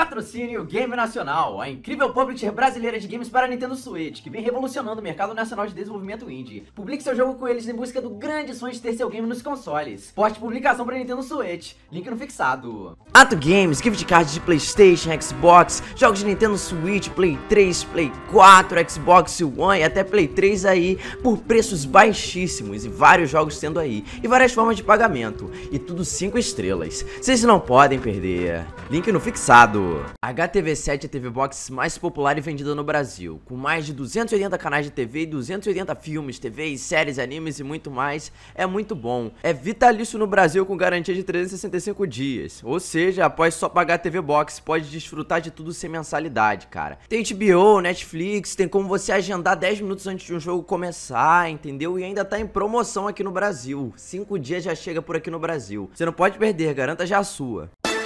Patrocínio Game Nacional, a incrível publisher brasileira de games para Nintendo Switch, que vem revolucionando o mercado nacional de desenvolvimento indie. Publique seu jogo com eles em busca do grande sonho de ter seu game nos consoles. Poste publicação para Nintendo Switch, link no fixado. Ato Games, gift cards de PlayStation, Xbox, jogos de Nintendo Switch, Play 3, Play 4, Xbox One e até Play 3 aí, por preços baixíssimos e vários jogos tendo aí, e várias formas de pagamento, e tudo 5 estrelas. Vocês não podem perder. Link no fixado. A HTV7 é a TV Box mais popular e vendida no Brasil, com mais de 280 canais de TV e 280 filmes, TVs, séries, animes e muito mais. É muito bom. É vitalício no Brasil com garantia de 365 dias. Ou seja, após só pagar a TV Box, pode desfrutar de tudo sem mensalidade, cara. Tem HBO, Netflix, tem como você agendar 10 minutos antes de um jogo começar, entendeu? E ainda tá em promoção aqui no Brasil. 5 dias já chega por aqui no Brasil. Você não pode perder, garanta já a sua.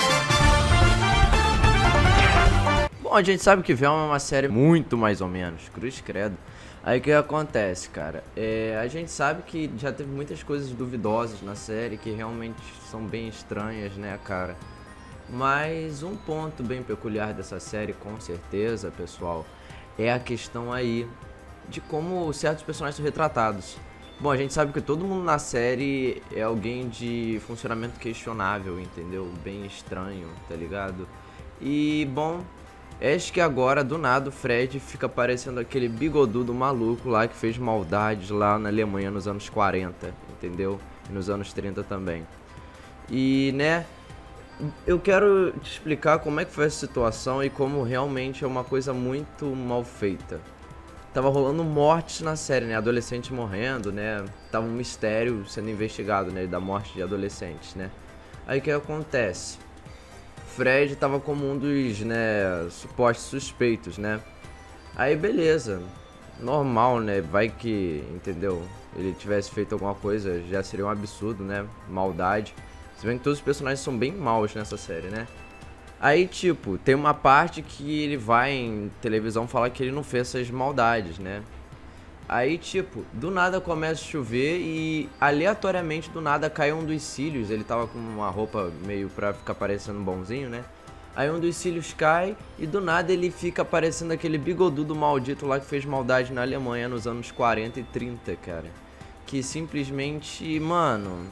Bom, a gente sabe que Velma é uma série muito mais ou menos, cruz credo. Aí o que acontece, cara? A gente sabe que já teve muitas coisas duvidosas na série que realmente são bem estranhas, né, cara? Mas um ponto bem peculiar dessa série, com certeza, pessoal, é a questão aí de como certos personagens são retratados. Bom, a gente sabe que todo mundo na série é alguém de funcionamento questionável, entendeu? Bem estranho, tá ligado? E, bom, acho que agora, do nada, o Fred fica parecendo aquele bigodudo maluco lá que fez maldades lá na Alemanha nos anos 40, entendeu? E nos anos 30 também. E, né, eu quero te explicar como é que foi essa situação e como realmente é uma coisa muito mal feita. Tava rolando mortes na série, né? Adolescentes morrendo, né? Tava um mistério sendo investigado, né? Da morte de adolescentes, né? Aí o que acontece? Fred tava como um dos, né, supostos suspeitos, né? Aí beleza, normal, né? Vai que, entendeu? Ele tivesse feito alguma coisa, já seria um absurdo, né? Maldade. Se bem que todos os personagens são bem maus nessa série, né? Aí, tipo, tem uma parte que ele vai em televisão falar que ele não fez essas maldades, né? Aí, tipo, do nada começa a chover e aleatoriamente do nada cai um dos cílios. Ele tava com uma roupa meio pra ficar parecendo bonzinho, né? Aí um dos cílios cai e do nada ele fica parecendo aquele bigodudo maldito lá que fez maldade na Alemanha nos anos 40 e 30, cara. Que simplesmente, mano,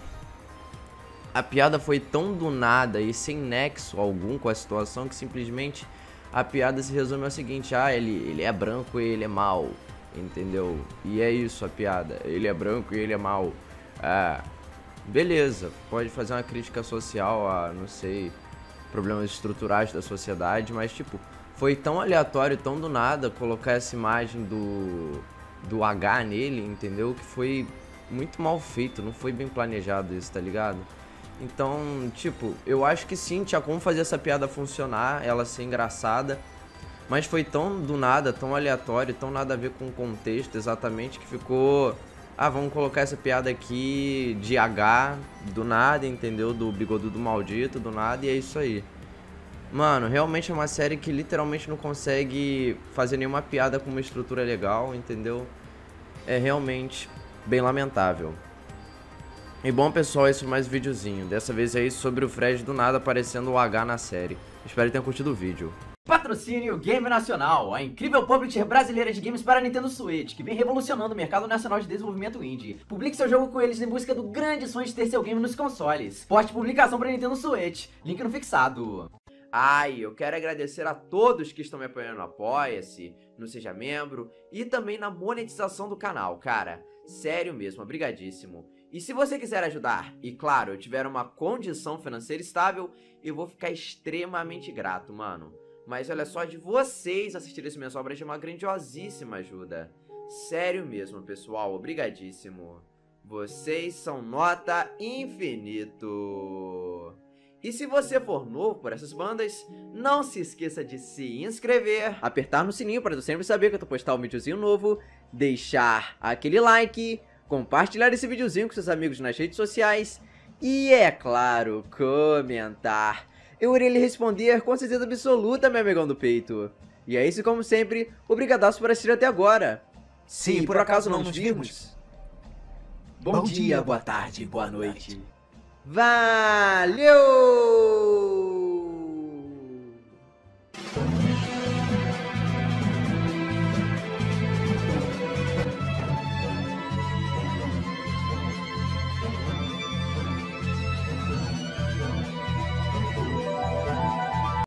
a piada foi tão do nada e sem nexo algum com a situação que simplesmente a piada se resume ao seguinte: ah, ele é branco e ele é mau. Entendeu? E é isso a piada. Ele é branco e ele é mau. Ah, beleza. Pode fazer uma crítica social a, não sei, problemas estruturais da sociedade, mas tipo, foi tão aleatório, tão do nada colocar essa imagem do H nele, entendeu? Que foi muito mal feito, não foi bem planejado isso, tá ligado? Então, tipo, eu acho que sim, tinha como fazer essa piada funcionar, ela ser engraçada. Mas foi tão do nada, tão aleatório, tão nada a ver com o contexto exatamente, que ficou... ah, vamos colocar essa piada aqui de H do nada, entendeu? Do bigodudo maldito, do nada, e é isso aí. Mano, realmente é uma série que literalmente não consegue fazer nenhuma piada com uma estrutura legal, entendeu? É realmente bem lamentável. E bom, pessoal, esse foi mais um videozinho. Dessa vez aí sobre o Fred do nada aparecendo o H na série. Espero que tenham curtido o vídeo. Patrocínio Game Nacional, a incrível publisher brasileira de games para Nintendo Switch, que vem revolucionando o mercado nacional de desenvolvimento indie. Publique seu jogo com eles em busca do grande sonho de ter seu game nos consoles. Poste publicação para Nintendo Switch, link no fixado. Ai, eu quero agradecer a todos que estão me apoiando no Apoia-se, no Seja Membro e também na monetização do canal, cara. Sério mesmo, obrigadíssimo. E se você quiser ajudar, e claro, eu tiver uma condição financeira estável, eu vou ficar extremamente grato, mano. Mas olha só, de vocês assistirem esse minhas obras de uma grandiosíssima ajuda. Sério mesmo, pessoal, obrigadíssimo. Vocês são nota infinito. E se você for novo por essas bandas, não se esqueça de se inscrever, apertar no sininho para eu sempre saber que eu tô postando um videozinho novo, deixar aquele like, compartilhar esse videozinho com seus amigos nas redes sociais e, é claro, comentar. Eu irei lhe responder com certeza absoluta, meu amigão do peito. E é isso, como sempre, obrigadaço por assistir até agora. Se por acaso não nos vimos, bom dia, boa tarde, boa noite. Valeu!